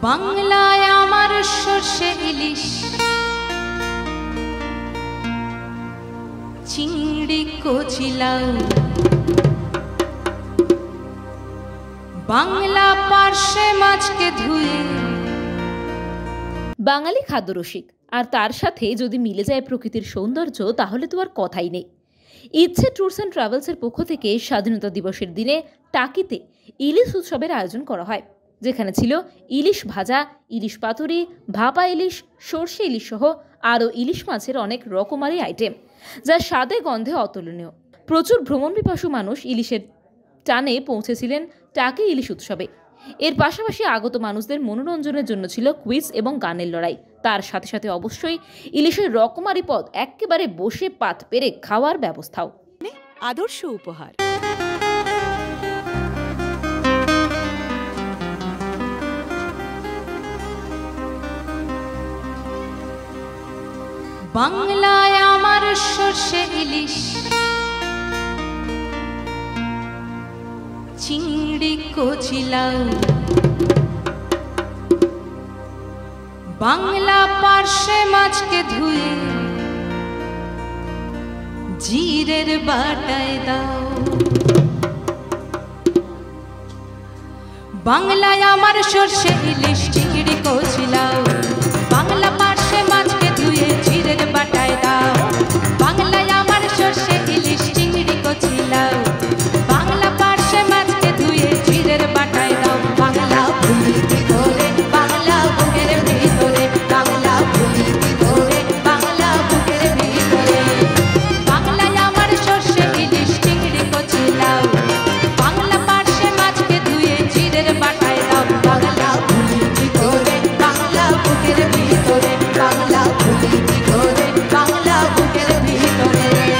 বাংলায় আমার সর্ষে ইলিশ চিংড়ি কচিলাও বাংলা পার্শে মাছকে ধুয়ে। বাঙালি খাদ্যরসিক, আর তার সাথে যদি মিলে যায় প্রকৃতির সৌন্দর্য তাহলে তো আর কথাই নেই। ইচ্ছে ট্যুরস অ্যান্ড ট্রাভেলসের পক্ষ থেকে স্বাধীনতা দিবসের দিনে টাকিতে ইলিশ উৎসবের আয়োজন করা হয়, যেখানে ছিল ইলিশ ভাজা, ইলিশ পাতুরি, ভাপা ইলিশ, সর্ষে ইলিশ সহ আরও ইলিশ মাছের অনেক রকমারি আইটেম, যা স্বাদে গন্ধে অতুলনীয়। প্রচুর ভ্রমণ পিপাসু মানুষ ইলিশের টানে পৌঁছেছিলেন টাকি ইলিশ উৎসবে। এর পাশাপাশি আগত মানুষদের মনোরঞ্জনের জন্য ছিল কুইজ এবং গানের লড়াই। তার সাথে সাথে অবশ্যই ইলিশের রকমারি পদ একেবারে বসে পাত পেরে খাওয়ার ব্যবস্থাও। আদর্শ উপহার। বাংলায় আমার সর্ষে ইলিশ চিংড়ি কচিলাও বাংলা পার্শে মাছকে ধুয়ে জিরের বাটায় দাও। বাংলায় আমার সর্ষে ইলিশ চিংড়ি কচিলাও বাংলা পার্শে মাছকে ধুয়ে জিরের বাটায় দাও। বাংলায় আমার সর্ষে ইলিশ চিংড়ি কচিলাও বাংলা পার্শে মাছকে ধুয়ে জিরের বাটায় দাও। বাংলা ভুলিতে ধরে বাংলা বুকের ভিতরে, বাংলা ভুলিতে ধরে বাংলা বুকের ভিতরে। বাংলায় আমার সর্ষে ইলিশ চিংড়ি কচিলাও বাংলা পার্শে মাছকে ধুয়ে জিরের বাটায় দাও। বাংলা ভুলিতে ধরে বাংলা বুকের ভিতরে, বাংলা ভুলিতে ধরে বাংলা বুকের ভিতরে।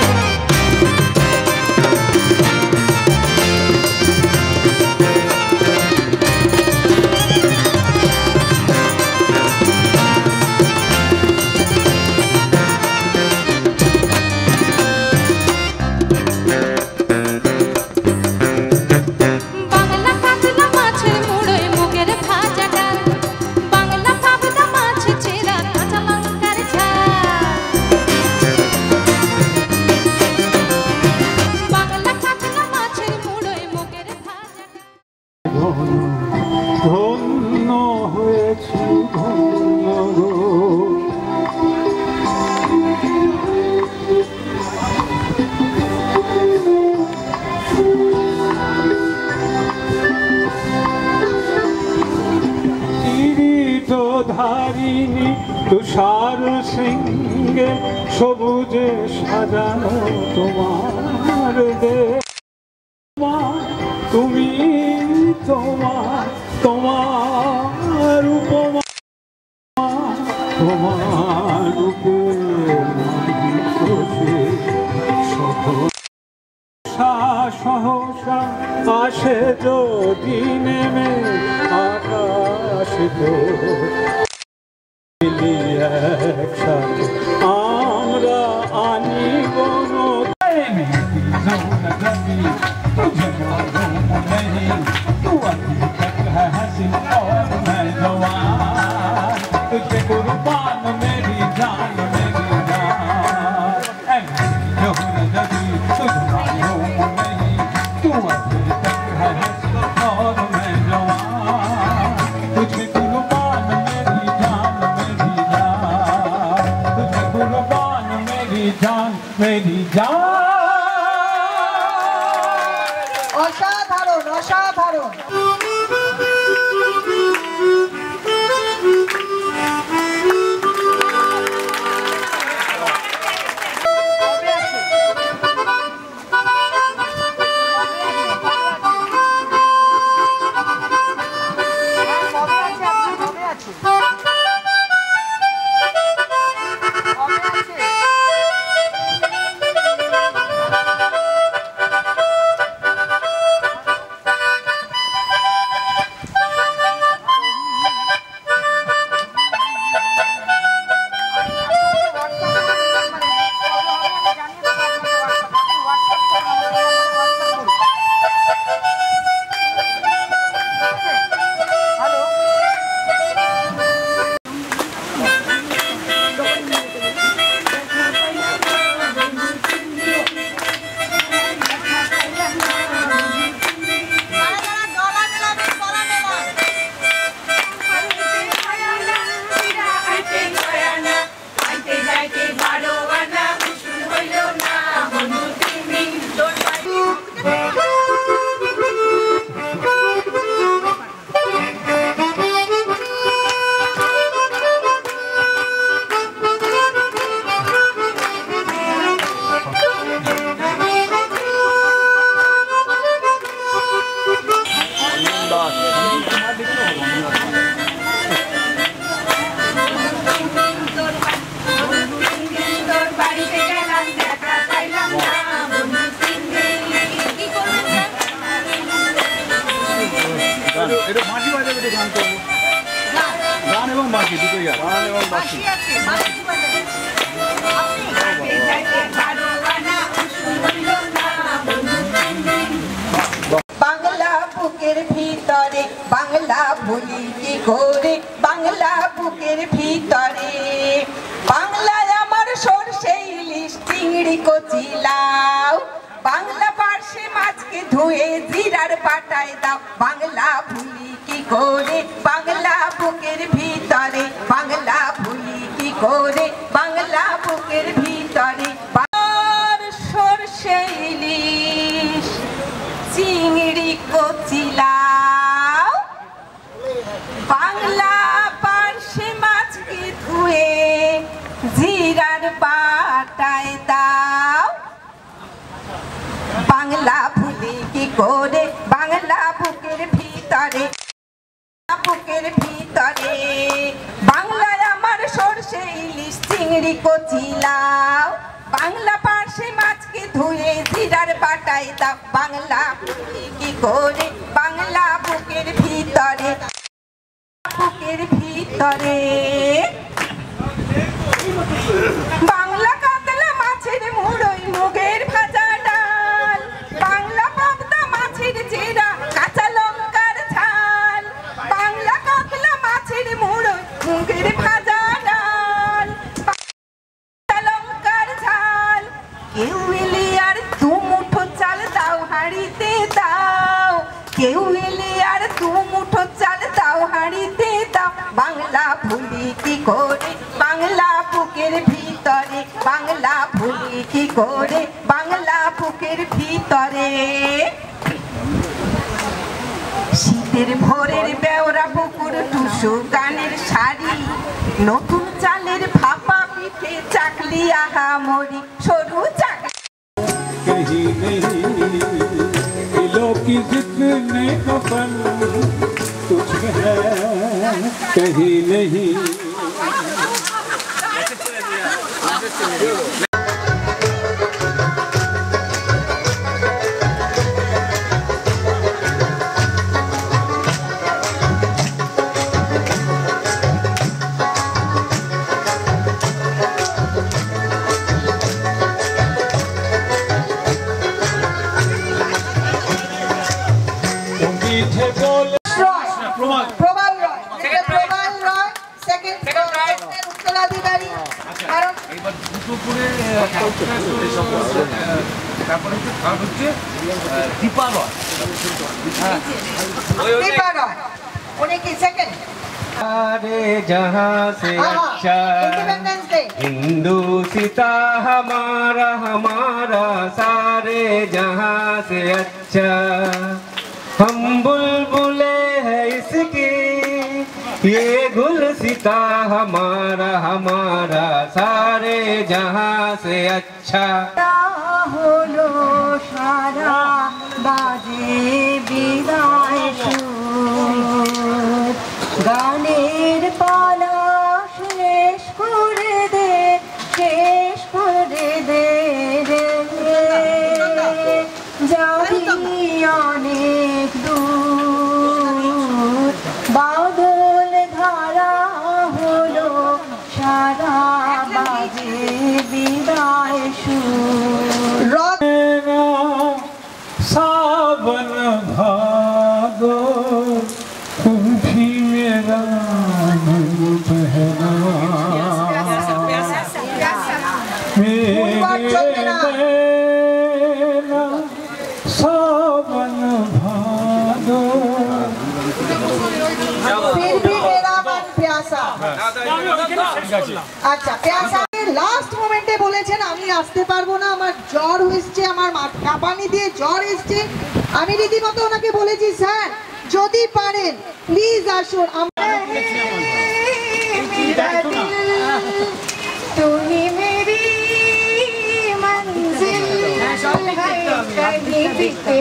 বাংলা কাতলা মাছের মুড়োয় মুগের ভাজা ডাল, বাংলা পাবদা মাছ চেরা কাঁচা লঙ্কার ঝাল। বাংলা কাতলা মাছের মুড়োয় মুগের ভাজা ডাল। ধন্য হয়েছি ধন্য গো। কিরীট ধারিণী তুষার সিংহে সবুজে সাজানো তোমার দেশ। তুমি তোমার তোমার উপমা, তোমার রূপে সহসা আসে যদি নেমে আকাশ তো একসাথে আমরা আনিব तुझे कुर्बान मेरी जान मेरी जान। तुझ मालूम नहीं तू अभी तक है और मैं जवान। तुझे कुर्बान मेरी जान मेरी जान, तुझे कुर्बान मेरी जान मेरी जान। অসাধারণ অসাধারণ। বাংলা বুকের ভিতরে বাংলা ভুলি কি করে, বাংলা বুকের ভিতরে বাংলায় আমার সরষে ইলিশ চিংড়ি কচি লাউ, বাংলা পার্শে মাছকে ধুয়ে জিরার পাটায় দাও, বাংলা ভুলি কি করে বাংলা বুকের ভিতরে, বাংলা ভুলি কি করে বাংলা বুকের ভিতরে সরষে ইলিশ চিংড়ি কচি লাউ, বাংলা পার্শে মাছকে ধুয়ে জিরার পাটায় দাও, বাংলা ভুলি কি করে বাংলা বুকের ভিতরে, বুকের ভিতরে বাংলায় আমার সরষে ইলিশ চিংড়ি কচি লাউ, বাংলা পার্শে মাছকে ধুয়ে জিরার পাটায় দাও, বাংলা ভুলি কি করে বাংলা বুকের ভিতরে, বুকের ভিতরে বাংলা কাতলা মাছের মুড়োই মুগের ভাজা ডাল, বাংলা পাবদা মাছের চেরা কাঁচা লঙ্কার ঝাল, বাংলা কাতলা মাছের মুড়োই মুগের ভাজা ডাল, কাঁচা লঙ্কার ঝাল, কেউ এলে আর দু মুঠো চাল দাও হাঁড়িতে দাও, কেউ এলে আর দু মুঠো চাল দাও হাঁড়িতে দাও, বাংলা ভুলি কি করে বাংলা বুকের ভিতরে, বাংলা ভুলি কি করে বাংলা বুকের ভিতরে শীতের ভোরের বেওরা পুকুর টুসু গানের শাড়ি, নতুন চালের ভাপা পিঠে চাকলি আহা মরি সরু চাকলি कहीं नहीं दिलों की जितने कफन तुझ में है कहीं नहीं। প্রবাল রয়, প্রবাল রয় সেকেন্ড উত্তরাধিকারী, কারণ দীপা রয়, দীপা রয় উনি কি সেকেন্ড सारे जहां से अच्छा इंडिपेंडेंस डे हिंदू सीता हमारा हमारा सारे जहां से अच्छा, हम बुलबुले हैं इसकी ये गुल सीता हमारा हमारा सारे जहां से अच्छा। হলো সারা বাজে বিদায় সুর, গানের পালা শেষ করে দে, শেষ করে দে রে, যাবি অনেক দূর, বাদল ধারা হলো সারা বাজে বিদায় সুর। सावन भादो तुम भी मेरा मन बहना, मेरे नैना सावन भादो फिर भी मेरा मन प्यासा। আচ্ছা প্যাসা লাস্ট মোমেন্টে বলেছেন আমি আসতে পারবো না, আমার জ্বর হয়েছে, আমার কাঁপানি দিয়ে জ্বর এসছে, আমি রীতিমতো ওনাকে বলেছি স্যার যদি পারেন প্লিজ আসুন। তুমি মেরি মঞ্জিল कहीं बीते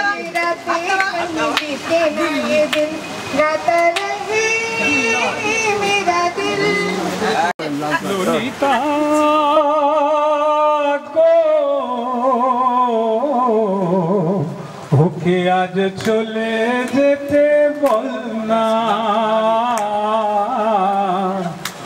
ये दिन गाता रहे मेरा दिल। ललिता को ওকে আজ চলে যেতে বলনা,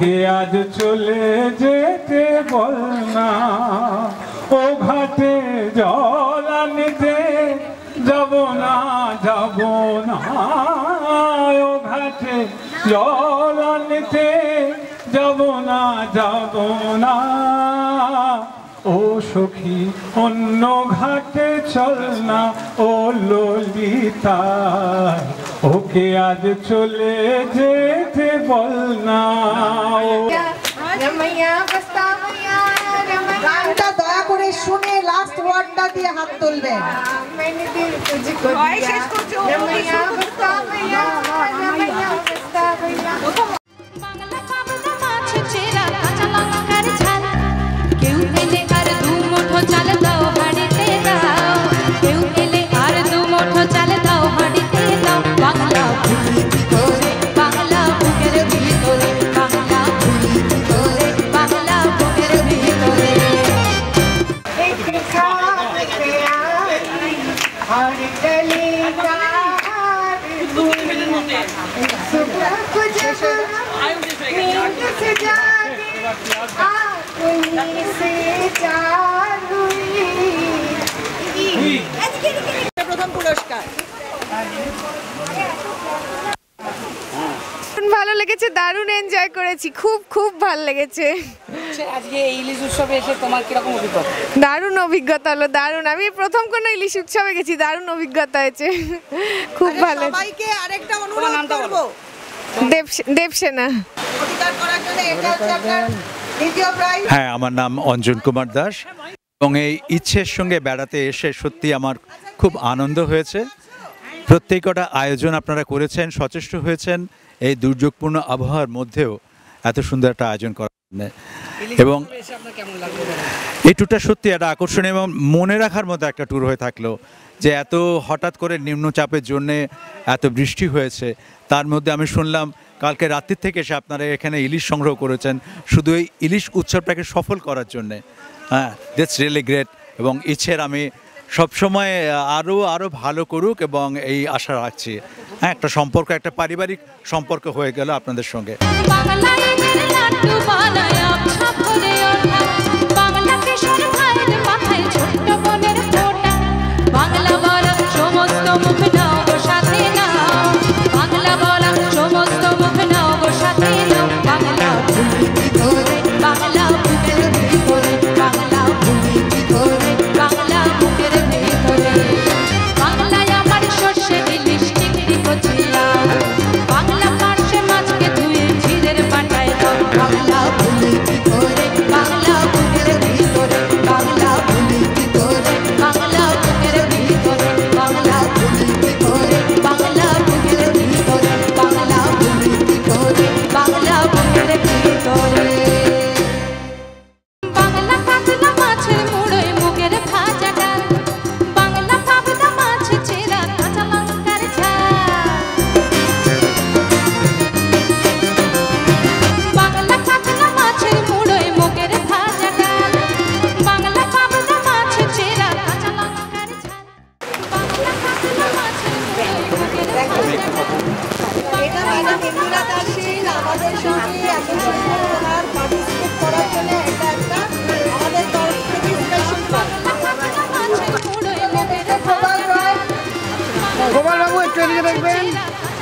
ওকে আজ চলে যেতে বল না, ও ঘাটে জল আনতে যাব না, যাব না, ও ঘাটে জল আনতে যাব না, যাব না, ও সখী অন্য ঘাটে চল না, ও ললিতা ওকে আজ চলে যেতে বল না। গানটা দয়া করে শুনে লাস্ট ওয়ার্ডটা দিয়ে হাত তুলবেন। বাংলা পাবদা মাছ চেরা কাঁচা লঙ্কার ঝাল, কেউ এলে আর দু মুঠো চাল দাও হাঁড়িতে দাও, কেউ এলে আর দু মুঠো চাল দাও হাঁড়িতে দাও। বাংলা ভুলি করে বাংলা বুকের ভিতরে, বাংলা ভুলি করে বাংলা বুকের ভিতরে। প্রথম পুরস্কার। ভালো লেগেছে, দারুণ এনজয় করেছি, খুব খুব ভালো লেগেছে। আজকে এই ইলিশ উৎসবে এসে তোমার কিরকম অভিজ্ঞতা? দারুণ অভিজ্ঞতা হলো, দারুণ। আমি প্রথম কোনো ইলিশ উৎসবে গেছি, দারুণ অভিজ্ঞতা হয়েছে, খুব ভালো। সবাইকে আরেকটা অনুরোধ করব, দেবসেনা অধিকার করার জন্য এটা হচ্ছে আপনার দ্বিতীয় প্রাইজ। হ্যাঁ, আমার নাম অঞ্জন কুমার দাস এবং এই ইচ্ছের সঙ্গে বেড়াতে এসে সত্যি আমার খুব আনন্দ হয়েছে। প্রত্যেকটা আয়োজন আপনারা করেছেন, সচেষ্ট হয়েছেন এই দুর্যোগপূর্ণ আবহাওয়ার মধ্যেও এত সুন্দর একটা আয়োজন করার জন্য। এবং এই ট্যুরটা সত্যি একটা আকর্ষণীয় এবং মনে রাখার মতো একটা ট্যুর হয়ে থাকলো, যে এত হঠাৎ করে নিম্নচাপের জন্যে এত বৃষ্টি হয়েছে, তার মধ্যে আমি শুনলাম কালকে রাত্রির থেকে এসে আপনারা এখানে ইলিশ সংগ্রহ করেছেন শুধু এই ইলিশ উৎসবটাকে সফল করার জন্যে। হ্যাঁ, দ্যাটস রিয়েলি গ্রেট। এবং ইচ্ছের আমি সবসময় আরও ভালো করুক এবং এই আশা রাখছি। হ্যাঁ, একটা সম্পর্ক, একটা পারিবারিক সম্পর্ক হয়ে গেল আপনাদের সঙ্গে। বাংলা ইটের লাড্ডু বানায় আবছা ভরে ওঠা, বাংলা কিশোর ভাইয়ের মাথায় ছোট্ট বোনের ফোঁটা, বাংলা বলা সমস্ত মুখ নাও গো সাথে নাও, বাংলা বলা সমস্ত মুখ নাও গো সাথে নাও। বাংলা ভুলি করে বাংলা বুকের ভিতরে, বাংলা ভুলি করে বাংলা বুকের ভিতরে। বাংলায় আমার সর্ষে ইলিশ চিংড়ি কচিলা, বাংলা পার্শে মাছকে ধুয়ে ঝিরের বাটায় দাও। বাংলা ভুলি করে বাংলা বুকের ভিতরে, বাংলা ভুলি করে বাংলা বুকের ভিতরে, বাংলা ভুলি করে বাংলা বুকের ভিতরে, বাংলা ভুলি করে বাংলা বুকের ভিতরে। বাংলা কাতলা মাছের মুড়োয় মুগের ভাজা ডাল, বাংলা পাবদা মাছ চেরা কাঁচা লঙ্কার ঝাল, বাংলা কাতলা মাছের মুড়োয় মুগের ভাজা ডাল, বাংলা পাবদা মাছ চেরা কাঁচা লঙ্কার ঝাল, বাংলা কাতলা মাছের মুড়োয় মুগের ভাজা ডাল। এটা ম্যাডাম ইন্দিরা দাসের আমাদের সঙ্গে এত সুন্দর ওনার পার্টিসিপেট করার জন্য এটা একটা আমাদের তরফ থেকে স্পেশাল মাছের মুড়োয় মুগের ভাজা ডাল, গোপাল বাবু একটু এদিকে দেখবেন।